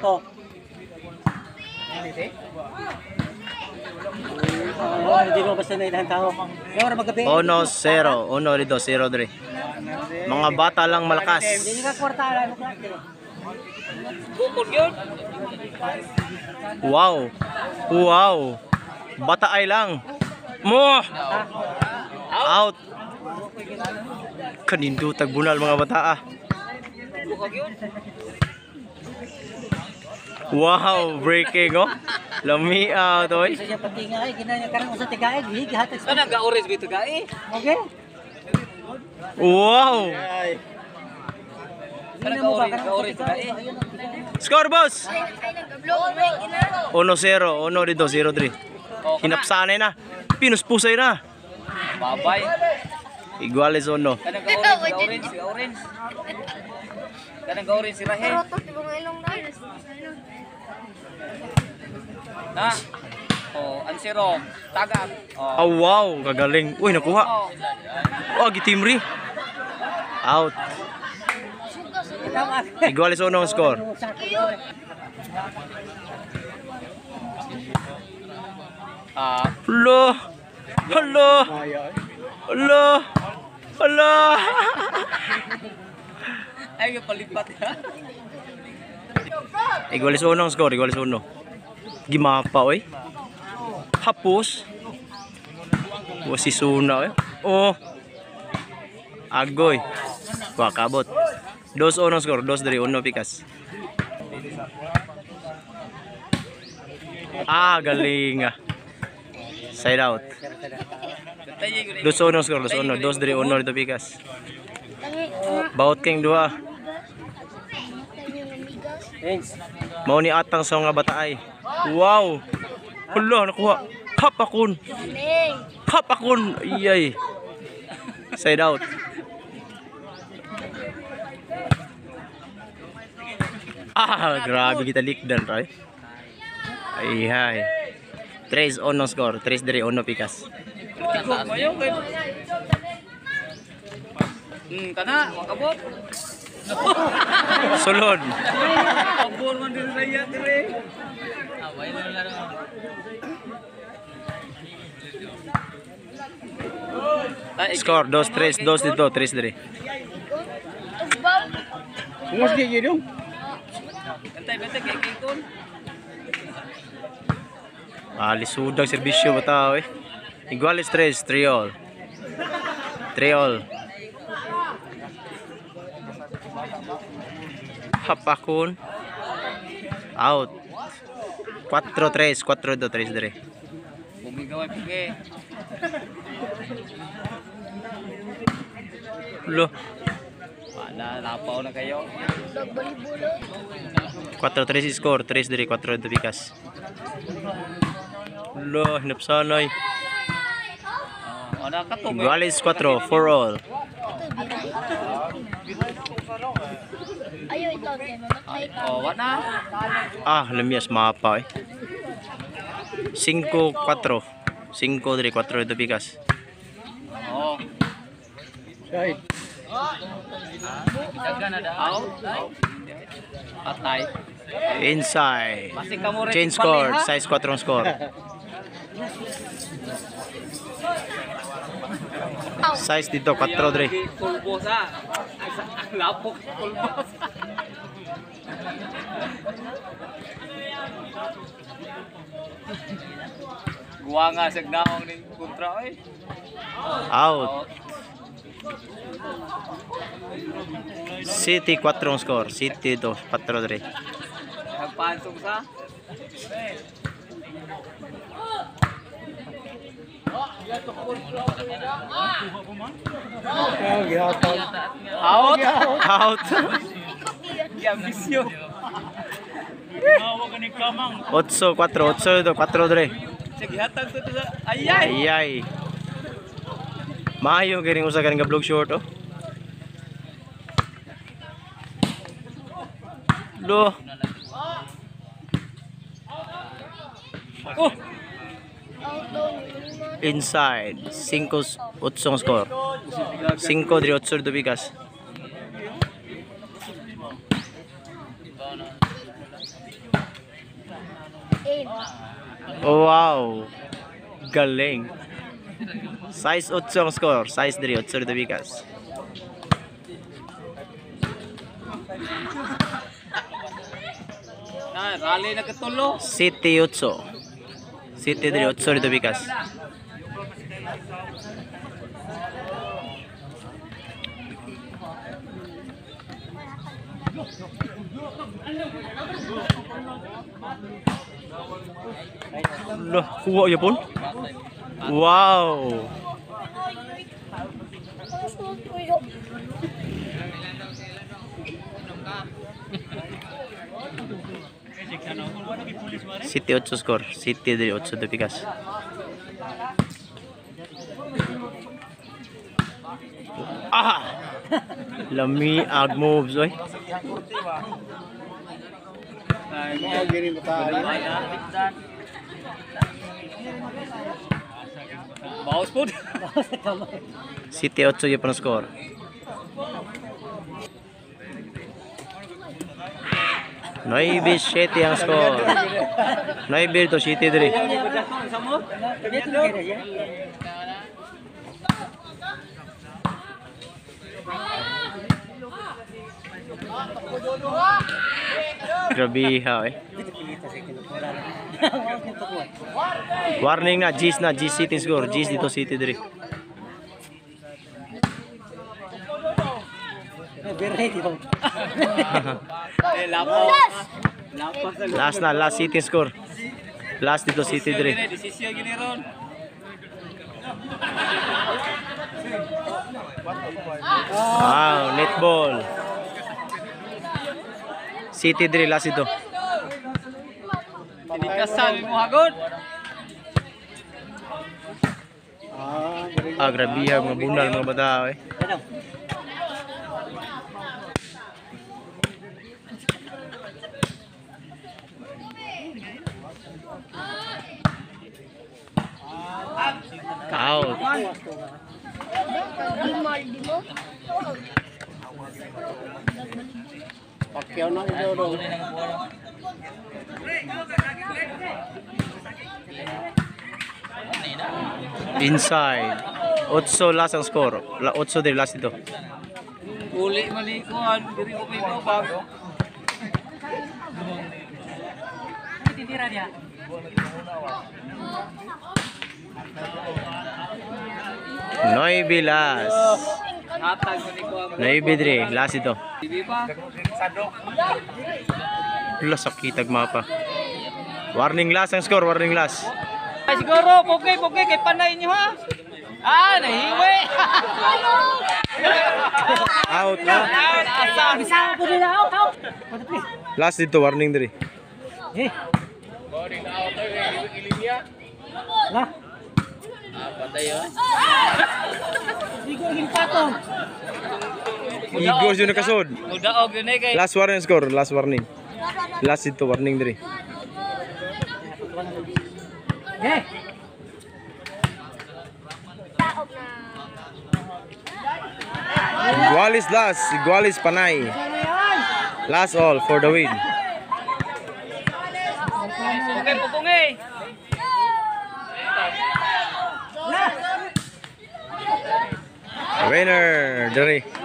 to. Hindi mo basta na ilang tao. 1-0, 1 dito, 0 dre. Mga bata lang malakas. Hindi ka kwarta mo klase. Wow. Wow. Bata ay lang. Mo. Out. Kanindo tagbunal mga bata ah. Wow, breaking oh. Lami out oy. Isa siya patingay, ginanya karang usa tigaig, higihatag sa. Ana ga-orange bito gai. Okay? Wow. Ana ga-orange gai. Score boss. 1-0, 1 dito, 0-3. Hinapsanay na. Pinuspusay na. Babay. Iguales 1. Kanang ga-orange, orange. Kanang ga-orange si Rahel. Na. Oh, ansiro, tagak. Oh wow, kagaling. Uy, nakuha. Oh, gitimri. Out. Iguales 1 ang score. Hello. Hello. Hello. Hello. Ay, palipat ya. Iguales 1 ang score, iguales 1. Gimapa oy. Hapos. Wasi suna oy. Oh. Agoy. Wah, kabot. 2-1 ang score, 2-1 pikas. Ah, galing ah. Side out. 2-1 ang score, 2-1, 2-1 dito pikas. Baut king 2. Thanks. Mao ni atang sa mga bataay. Wow. Hala, nakuha. Hap akon. Hap akon. Iyay. Side out. Ah, grabe kita likdan, Roy. Ay, hay. 3-1 ang score. 3-1 pikas. Kana, makabot. Sulod. Abor man din saya dire. Away na laro. Score 2-3, 2 dito, 3-3. Mas di yun. Bentay kay kon. Lisudag serbisyo bata eh. Iguales 3, 3-all. 3-all. Hapakun. Out. 4-3, 4-2, 3-3. Bumigaway pige. Lo. Wala, lapaw na kayo. 4-3 score, 3-3, 4-2 pikas. Lo, hinapsanay. Ana ka to. Iguales 4, 4-all. Ayo ito, Oh, wala. Ah, lamias mapa eh. 5-4. 5-3, 4-2 pikas. Oh. Side. Dagan na out. Patay. Inside. Masig ka mo rin. Change score, size 4 ang score. Size dito 4-3. Pulbosa. Lapok pulbosa. Guwa nga sa gnaong ning kontra oy. Out. City 4 ang score. City ito 4-3. Nagpansong sa. Out. Out. Gambisyo. 8-4. 8 ito 4-3. Sige hatag to sa ayay. Ayay. Maayo ganing usa ganing ga vlog short oh. Lo. Oh. Inside 5-8 ang score. 5-3 8 bigas. Wow. Galing. Size 8 ang score. Size 3. 8 dito bigas. Na, rally na katulo. City 8. City 3. 8 dito bigas. Loh, kuha ya pun. Wow. City 8 skor, City dari 8 de pikas. Ah! Lami ag moves oy. Bawas po. City 8 ya pun skor. Noibi 7 ang skor. Noibi to City 3. Grabe ha eh. Warning na, G's City score. G's dito City 3. Last City score. Last dito City 3. Desisyon gini ron. Wow, netball. City 3 last ito. Tinikasan mo hagod. Ah, grabe ha, mga bunal mga bata eh. Out. Pakyaw na ito daw. Inside. 8 last ang score. 8 din last ito. Uli malikuan, diri ko may babag. Titira dia. Noibi last. Hatag mo ni ko ang Noibi 3 last ito. Di ba? Wala sakitag mapa. Warning last ang score, warning last. Ay siguro, pugay kay panay niyo ha. Ah, nahiwi. Out na. Bisa ko nila out. Last dito, warning 3. Eh. Lah. Patay yun. Igo yung patong. Igor yun nakasod. Mudaog yun eh kay. Last warning score, last warning. Last dito, warning 3. Eh. Igualis last, Igualis panay. Last all for the win. Pugay pugay. Winner, Dari.